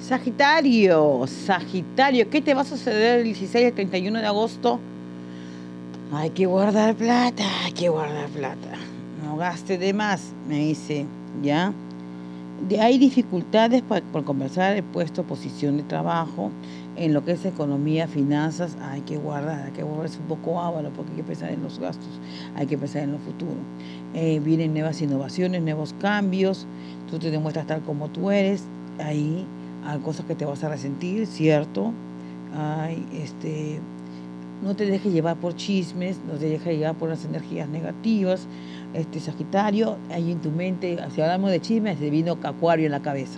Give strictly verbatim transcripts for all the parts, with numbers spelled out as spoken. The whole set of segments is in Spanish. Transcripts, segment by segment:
Sagitario, Sagitario, ¿qué te va a suceder el dieciséis al treinta y uno de agosto? Hay que guardar plata, hay que guardar plata. No gaste de más, me dice, ¿ya? De, hay dificultades para, por conversar el puesto, posición de trabajo, en lo que es economía, finanzas, hay que guardar, hay que volverse un poco ávaro porque hay que pensar en los gastos, hay que pensar en lo futuro. Eh, vienen nuevas innovaciones, nuevos cambios, tú te demuestras tal como tú eres, ahí hay cosas que te vas a resentir, ¿cierto? Hay, este, no te dejes llevar por chismes, no te dejes llevar por las energías negativas. Este Sagitario, ahí en tu mente, si hablamos de chismes, se vino Acuario en la cabeza.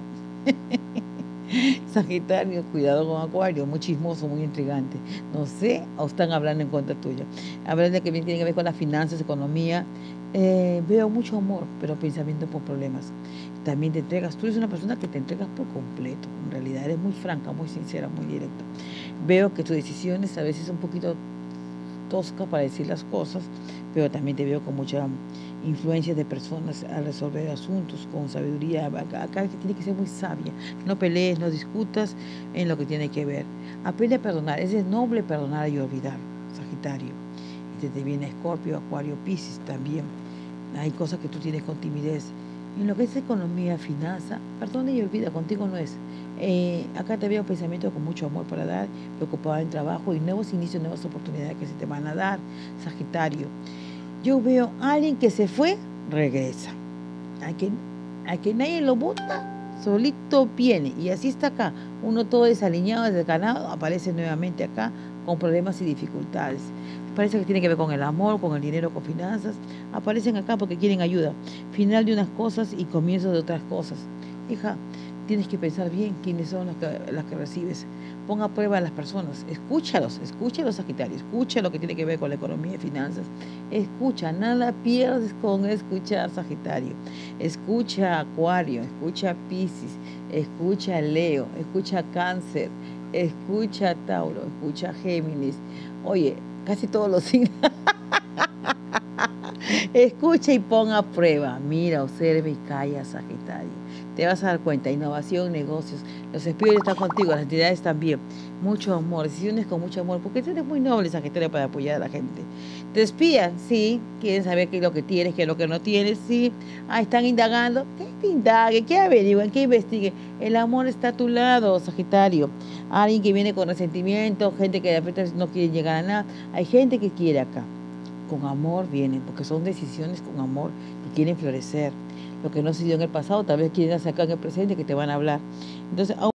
Sagitario, cuidado con Acuario, muy chismoso, muy intrigante. No sé, o están hablando en contra tuya. Hablan de que tiene que ver con las finanzas, economía. Eh, veo mucho amor, pero pensamiento por problemas. También te entregas, tú eres una persona que te entregas por completo. En realidad eres muy franca, muy sincera, muy directa. Veo que tus decisiones a veces son un poquito tosca para decir las cosas, pero también te veo con mucha influencia de personas al resolver asuntos con sabiduría. Acá, acá tiene que ser muy sabia, no pelees, no discutas en lo que tiene que ver. Aprende a perdonar, es noble perdonar y olvidar, Sagitario. Y te viene Escorpio, Acuario, Piscis también. Hay cosas que tú tienes con timidez. En lo que es economía, finanza, perdona y olvida, contigo no es. Eh, acá te veo pensamientos con mucho amor para dar, preocupado en trabajo y nuevos inicios, nuevas oportunidades que se te van a dar, Sagitario. Yo veo a alguien que se fue, regresa. A que, a que nadie lo bota, solito viene. Y así está acá. Uno todo desalineado, desganado, aparece nuevamente acá con problemas y dificultades. Parece que tiene que ver con el amor, con el dinero, con finanzas. Aparecen acá porque quieren ayuda. Final de unas cosas y comienzo de otras cosas. Hija, tienes que pensar bien quiénes son las que, las que recibes. Ponga a prueba a las personas. Escúchalos, escúchalos, Sagitario. Escucha lo que tiene que ver con la economía y finanzas. Escucha, nada pierdes con escuchar, Sagitario. Escucha Acuario, escucha Piscis, escucha Leo, escucha Cáncer, escucha Tauro, escucha Géminis. Oye, casi todos los signos. Escucha y pon a prueba. Mira, observa y calla, Sagitario. Te vas a dar cuenta. Innovación, negocios. Los espíritus están contigo, las entidades también. Mucho amor, decisiones con mucho amor. Porque tú eres muy noble, Sagitario, para apoyar a la gente. Te espían, sí. Quieren saber qué es lo que tienes, qué es lo que no tienes, sí. Ah, están indagando. ¿Qué te indaguen? ¿Qué averigüen? ¿Qué investiguen? El amor está a tu lado, Sagitario. Alguien que viene con resentimiento, gente que de repente no quiere llegar a nada. Hay gente que quiere acá. Con amor vienen, porque son decisiones con amor que quieren florecer. Lo que no se dio en el pasado, tal vez quieren sacar en el presente que te van a hablar. Entonces,